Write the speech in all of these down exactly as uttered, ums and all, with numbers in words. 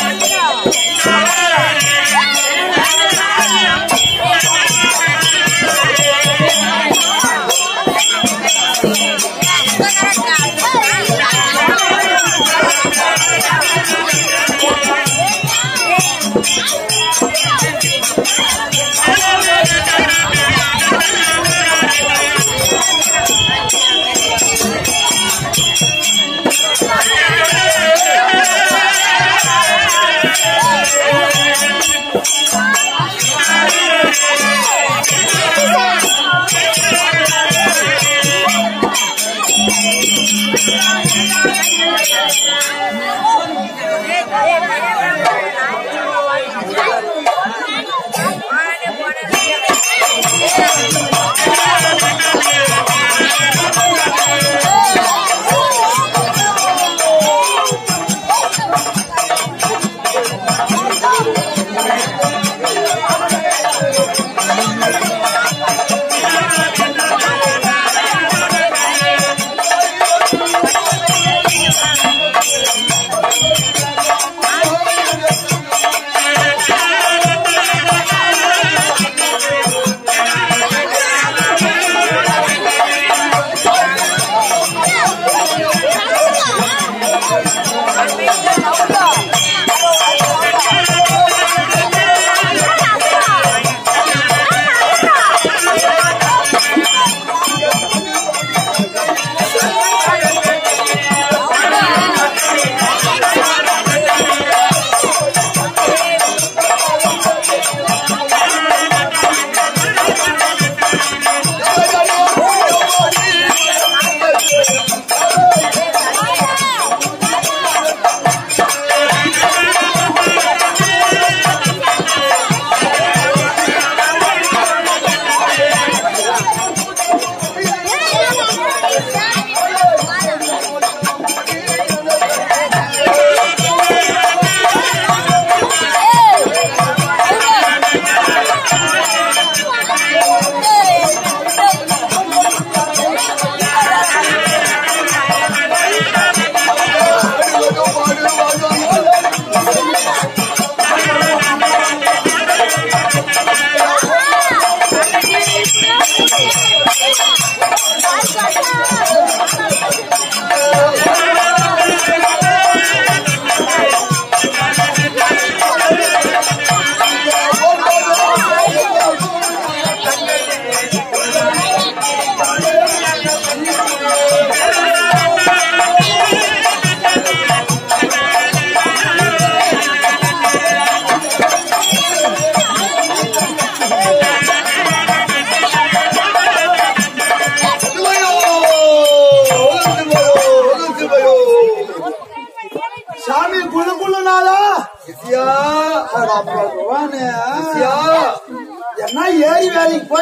என்ன ஏறி வேலைக்கு போய்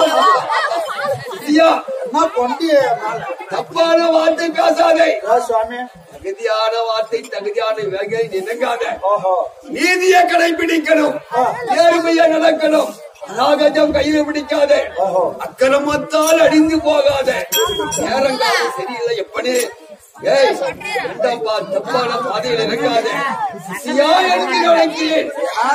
என்ன கொண்டு தப்பான வார்த்தை பேசாதே சுவாமி. தகுதியான வார்த்தை தகுதியான வேகை நினைக்காத. நீதியை கடைபிடிக்கணும், நேர்மையை நடக்கணும், ராகஜம் கையில பிடிக்காத, அக்கிரமத்தால் அடிந்து போகாத. நேரங்காலம் சரியில்லை எப்படி ஏய் ரெண்டாப்பா தப்பான பாதையில இருக்காத. சியா என்று நினைக்கிறேன்.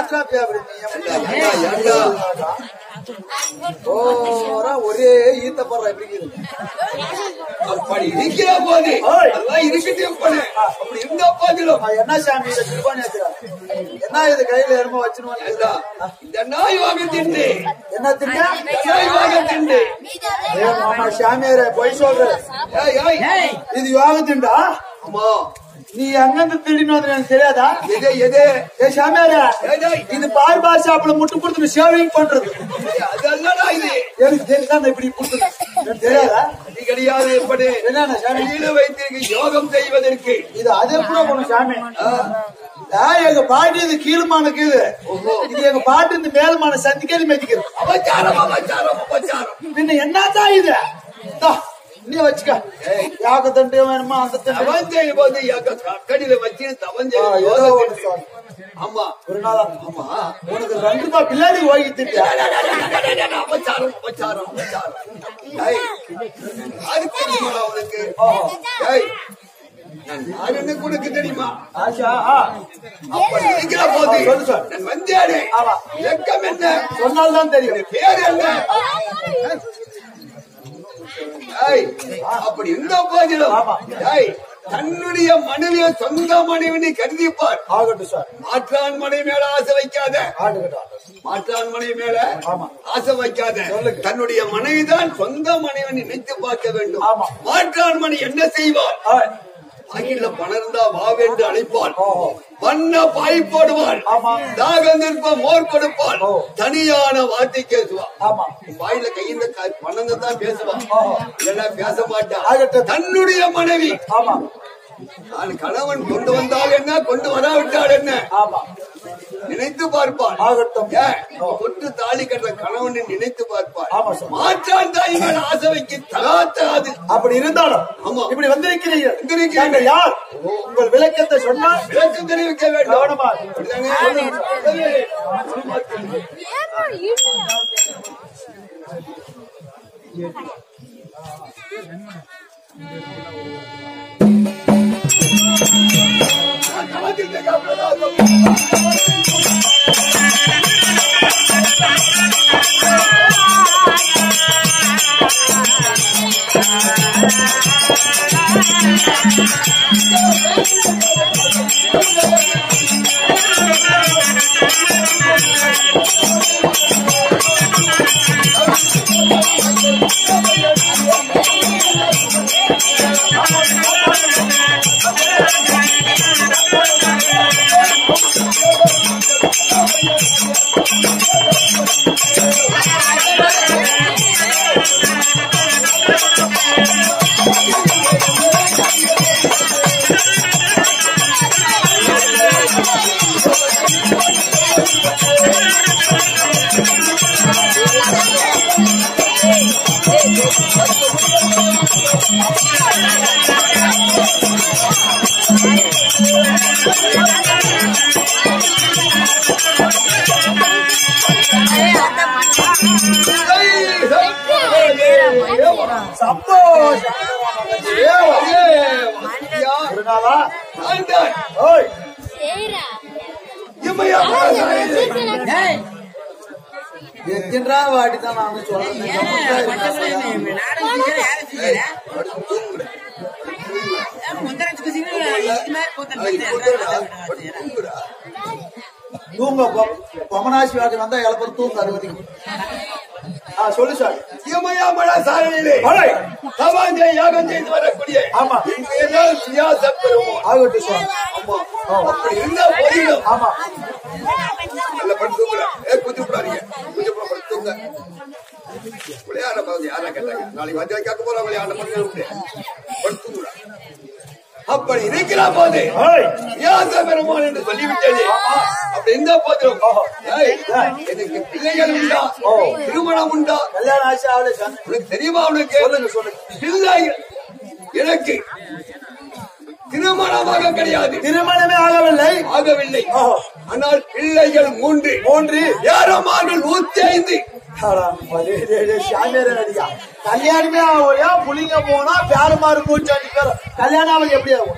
ஒரே ஈத்த போடுற எப்படி அப்படி இருக்கிற போது அதெல்லாம் இருக்கட்டே போன அப்படி இருந்தா பாதிலும் என்ன சாமி என்ன இது கையில எரும வச்சிருவாங்க. இந்த நாய் வாங்க திண்டு என்ன திண்டு நாய் வாங்க திண்டு மாமா சாமியார பொய் சொல்ற. இது யோக திண்டா? ஆமா. நீ எங்கிருந்து திருடினு வந்து எனக்கு தெரியாதா? எது எது ஏ சாமியார இது பால் பால் சாப்பிட முட்டு கொடுத்து சேவிங் பண்றது. அதெல்லாம் இது எனக்கு தெரியாத இப்படி கொடுத்து தெரியாதா? அது கிடையாது. எப்படி என்னன்னா சாமி வீடு வைத்திருக்கு யோகம் செய்வதற்கு இது அதே கூட போன சாமி. எங்க பாட்டி இது கீழுமானுக்கு இது இது எங்க பாட்டு இந்த மேலுமான சந்திக்கேறி மெதிக்கிறது. அபச்சாரம் அபச்சாரம் அபச்சாரம். பின்ன என்னதான் இது? நீ வச்சுக்க யாக தண்டே வேணுமா அந்த தவன் செய்யும் போது கடியில வச்சு தவன் செய்யும். ஆமா ஒரு நாள் ஆமா உனக்கு ரெண்டு ரூபாய் பிள்ளாடி ஓகி திட்டியா? அபச்சாரம் அபச்சாரம் அபச்சாரம். அதுக்கு அவனுக்கு நான் யாருன்னு உனக்கு தெரியுமா? ஆஷா அப்படி இருக்கிற போது சொல்லு சார். நான் வந்தேனே. ஆமா. இலக்கம் என்ன சொன்னால்தான் தெரியும். பேர் என்ன? ஏய், அப்படி இருந்த போதிலும் ஆமா. ஏய், தன்னுடைய மனைவியை சொந்த மனைவி கருதிப்பார். ஆகட்டும் சார். மாற்றான் மனைவி மேல ஆசை வைக்காத. ஆகட்டும். மாற்றான் மனைவி மேல ஆமா. ஆசை வைக்காத. சொல்லுங்க. தன்னுடைய மனைவிதான் சொந்த மனைவி நினைத்து பார்க்க வேண்டும். ஆமா. மாற்றான் மணி என்ன செய்வார்? ஆய். பாக்கில பணம் இருந்தா வாவென்று அழைப்பாள். ஓஹோ. வண்ண பாய் போடுவாள். ஆமா. தாகம் நிற்ப மோர் கொடுப்பாள். ஓ. தனியான வார்த்தை பேசுவா. ஆமா. வாயில கையில பணம் தான் பேசுவான். ஓஹோ. இதெல்லாம் பேச மாட்டான். ஆகட்டும். தன்னுடைய மனைவி ஆமா. நான் கணவன் கொண்டு வந்தால் என்ன, கொண்டு வராவிட்டால் என்ன, ஆமா. நினைத்து பார்ப்பான். ஆகட்டும். ஏன், கொண்டு தாலி கட்டுற கணவனை நினைத்து பார்ப்பான். ஆமா சார். மாற்றான் தாய்கள் ஆசை வைக்க தகாத்தாது. அப்படி இருந்தாலும் ஆமா. இப்படி வந்திருக்கிறீர்கள். வந்திருக்கிறீர்கள். நீங்கள் யார்? உங்கள் விளக்கத்தை சொன்னால் விளக்கம் தெரிவிக்க வேண்டும். கவனமா. எத்தனை வாடிதான் நான் சொல்றேன். தூங்க பொமனாசி வாடி வந்தா இழப்பது தூங்க அறுபது. சொல்லு சார். இமயமலை சாலையிலே சவாஞ்சை யாகம் செய்து வரக்கூடிய ஆமா வியாச பெருமாள் ஆகட்டும் சார். ஆமா. அப்படி இருந்த போதிலும் ஆமா நல்ல படுத்துங்க. ஏ குதிப்படாதீங்க. குதிப்பட படுத்துங்க. விளையாட போது யாரா கேட்டாங்க. நாளைக்கு வந்து கேட்க போற விளையாட படுத்துங்க. படுத்துங்க. அப்படி இருக்கிற போது வியாச பெருமாள் என்று சொல்லிவிட்டது. அப்படி இருந்த போதிலும் எனக்கு பிள்ளைகள் உண்டா, திருமணம் உண்டா, கல்யாணம் ஆச்சு ஆளு சார். உனக்கு தெரியுமா? உனக்கு சொல்லுங்க சொல்லுங்க. பிள்ளைகள் எனக்கு திருமணமாக கிடையாது. திருமணமே ஆகவில்லை. ஆகவில்லை. ஆனால் பிள்ளைகள் மூன்று மூன்று ஏறமார்கள் நூத்தி ஐந்து. கல்யாணமே ஆகலையா? புளிங்க போனா பேரமாறு மூச்சு பேர் கல்யாணம் ஆகல. எப்படி ஆகும்?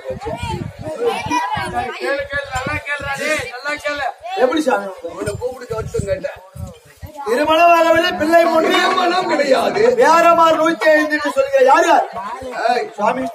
எப்படி சாமி கூப்பிட்டு வச்சு கேட்டேன். திருமணம் ஆகவில்லை, பிள்ளை மூன்று, திருமணம் கிடையாது, பேரமாறு நூத்தி ஐந்து சொல்லுங்க. யார் யார் சாமி?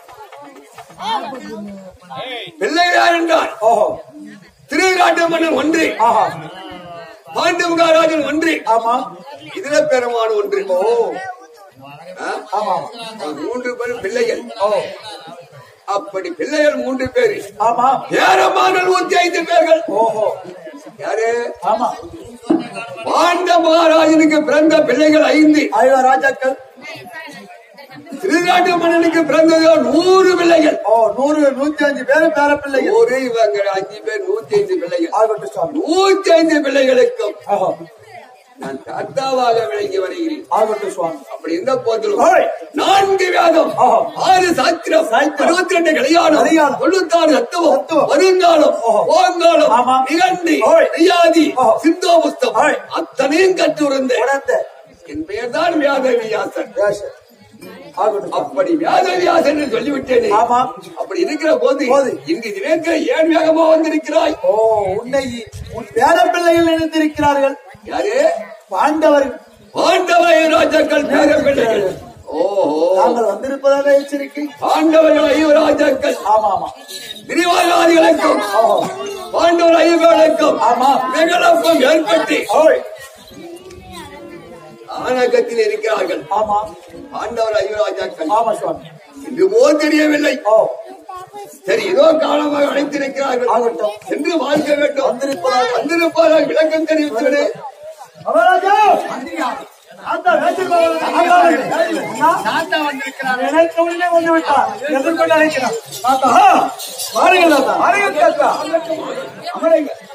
பிள்ளைகள் யார் என்றால் ஓஹோ திருநாட்டு மன்னன் ஒன்று, ஆஹா பாண்டு மகாராஜன் ஒன்று, ஆமா இதுல பெருமான ஒன்று. ஓ ஆமா மூன்று பேரும் பிள்ளைகள். ஓ அப்படி பிள்ளைகள் மூன்று பேரு. ஆமா ஏறமான நூத்தி ஐந்து பேர்கள். ஓஹோ யாரு? ஆமா பாண்ட மகாராஜனுக்கு பிறந்த பிள்ளைகள் ஐந்து. ஐவர் ராஜாக்கள். திருநாட்டு மன்னனுக்கு பிறந்ததோ நூறு பிள்ளைகள். ஓ நூறு நூத்தி அஞ்சு பேரு பேர பிள்ளைகள். ஒரு இவங்க அஞ்சு பேர் நூத்தி ஐந்து பிள்ளைகள். ஆகட்டும் சாமி. நூத்தி ஐந்து பிள்ளைகளுக்கும் நான் தாத்தாவாக விளங்கி வருகிறேன். ஆகட்டும் சுவாமி. அப்படி இருந்த போதிலும் நான்கு வேதம், ஆறு சாத்திரம், இருபத்தி ரெண்டு கல்யாணம், தொண்ணூத்தாறு தத்துவம், வருங்காலம், போங்காலம், நிகழ்ச்சி, நியாதி, சிந்தோ புஸ்தம் அத்தனையும் கற்றுறந்த உணர்ந்த என் பெயர் தான் வியாத வியாசன். அப்படி வேதவியாசன் என்று சொல்லிவிட்டேனே. ஆமா. அப்படி இருக்கிற போது இங்கு தினேற்ற ஏன் வேகமா வந்திருக்கிறாய்? ஓ, உன்னை உன் பேர பிள்ளைகள் நினைத்திருக்கிறார்கள். யாரு? பாண்டவர் பாண்டவர் ராஜாக்கள் பேர பிள்ளைகள். ஓஹோ, நாங்கள் வந்திருப்பதாக எச்சரிக்கை. பாண்டவர்கள் ஐவர் ராஜாக்கள். ஆமா ஆமா. விரிவாதிகளுக்கும் பாண்டவர் ஐவர்களுக்கும் ஆமா வெகலப்பம் ஏற்பட்டு ஆனகத்தில் இருக்கிறார்கள். ஆமா, பாண்டவர் ஐவர் ராஜாக்கள். ஆமா சுவாமி. இதுவோ தெரியவில்லை. சரி, ஏதோ காலமாக அழைத்திருக்கிறார்கள். ஆகட்டும், சென்று வாழ்க்க வேண்டும். வந்திருப்பதாக வந்திருப்பார்கள். விளக்கம் தெரிவித்தது வந்து விட்டார். எதிர்கொண்டு அழைக்கிறார்.